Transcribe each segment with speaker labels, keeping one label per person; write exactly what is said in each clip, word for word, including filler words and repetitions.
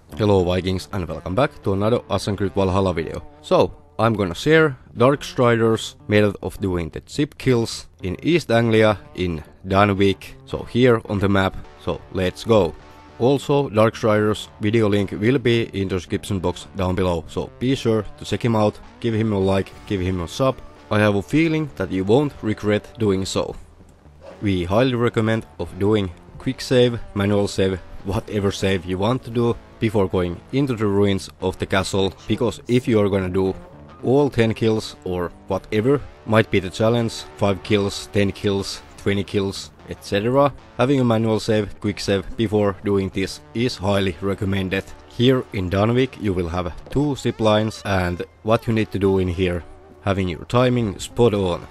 Speaker 1: Hello Vikings and welcome back to another Assassin's Creed Valhalla video. So, I'm gonna share Darkstrider's method of doing the chip kills in East Anglia in Dunwich. So here on the map, so let's go. Also, Darkstrider's video link will be in the description box down below, so be sure to check him out, give him a like, give him a sub. I have a feeling that you won't regret doing so. We highly recommend of doing quick save, manual save, whatever save you want to do before going into the ruins of the castle, because if you are gonna do all ten kills or whatever might be the challenge, five kills, ten kills, twenty kills, et cetera. Having a manual save, quick save before doing this is highly recommended. Here in Dunwich you will have two zip lines, and what you need to do in here, having your timing spot on.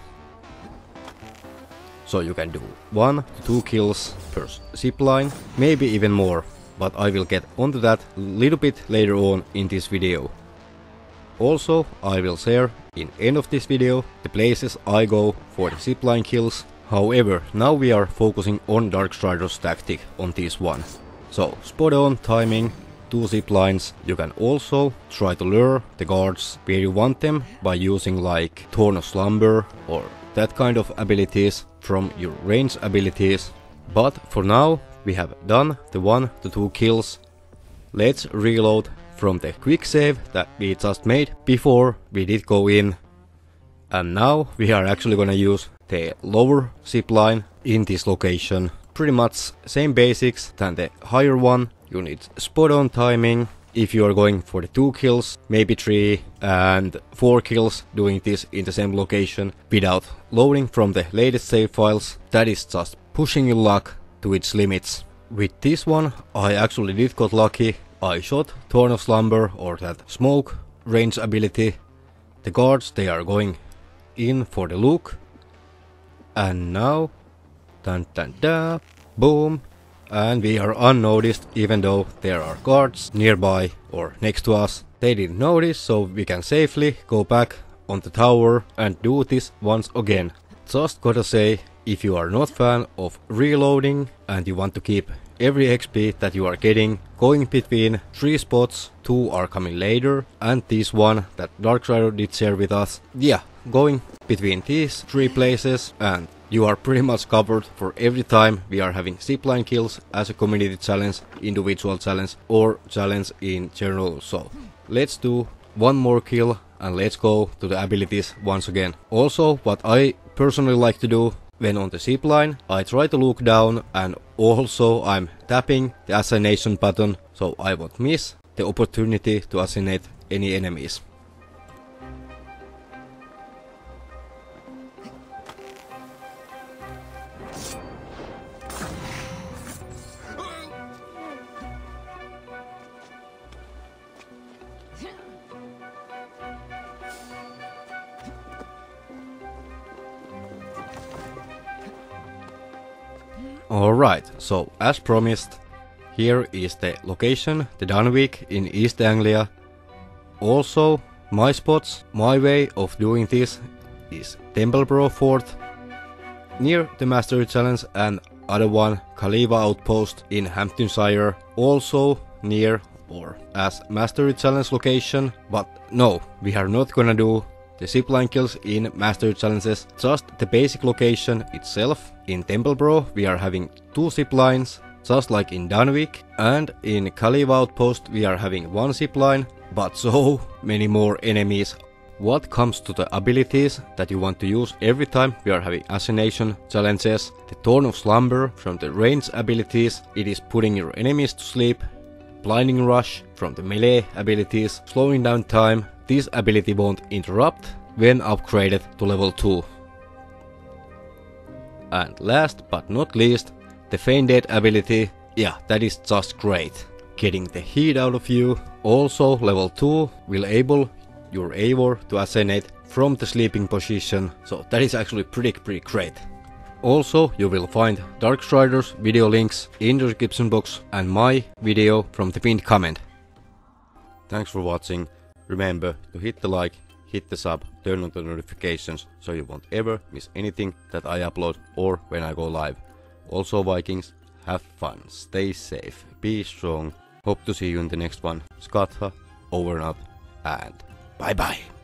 Speaker 1: So you can do one to two kills per zip line, maybe even more, but I will get onto that a little bit later on in this video. Also, I will share in end of this video the places I go for the zipline kills. However, now we are focusing on Darkstrider's tactic on this one. So, spot on timing, two zip lines. You can also try to lure the guards where you want them by using like Thorn of Slumber or that kind of abilities from your range abilities. But for now, we have done the one to two kills. Let's reload from the quick save that we just made before we did go in. And now we are actually gonna use the lower zipline in this location. Pretty much same basics than the higher one. You need spot on timing if you are going for the two kills, maybe three and four kills doing this in the same location without loading from the latest save files. That is just pushing your luck to its limits. With this one I actually did got lucky. I shot Thorn of Slumber or that smoke range ability. The guards, they are going in for the look. And now, dun dun dun, boom. And we are unnoticed even though there are guards nearby or next to us. They didn't notice, so we can safely go back on the tower and do this once again. Just gotta say, if you are not fan of reloading and you want to keep every X P that you are getting going between three spots, two are coming later, and this one that Darkstrider did share with us, yeah, going between these three places, and you are pretty much covered for every time we are having zipline kills as a community challenge, individual challenge, or challenge in general. So let's do one more kill and let's go to the abilities once again. Also, what I personally like to do when on the zipline, I try to look down, and also I'm tapping the assassination button so I won't miss the opportunity to assassinate any enemies. Alright, so as promised, here is the location, the Dunwich in East Anglia. Also, my spots, my way of doing this is Templeborough Fort, near the Mastery Challenge, and other one, Khalifa Outpost in Hamptonshire, also near or as Mastery Challenge location. But no, we are not gonna do the zipline kills in Mastery Challenges, just the basic location itself. In Templeborough we are having two ziplines, just like in Dunwich, and in Khalifa Outpost we are having one zipline, but so many more enemies. What comes to the abilities that you want to use every time we are having assassination challenges, the Thorn of Slumber from the range abilities, it is putting your enemies to sleep. Blinding Rush from the melee abilities, slowing down time. This ability won't interrupt when upgraded to level two. And last but not least, the Feign Dead ability, yeah, that is just great. Getting the heat out of you. Also level two will enable your Eivor to assassinate from the sleeping position, so that is actually pretty pretty great. Also, you will find Darkstrider's video links in the description box and my video from the pinned comment. Thanks for watching. Remember to hit the like, hit the sub, turn on the notifications so you won't ever miss anything that I upload or when I go live. Also Vikings, have fun, stay safe, be strong, Hope to see you in the next one. Skatha, over and out, and bye bye.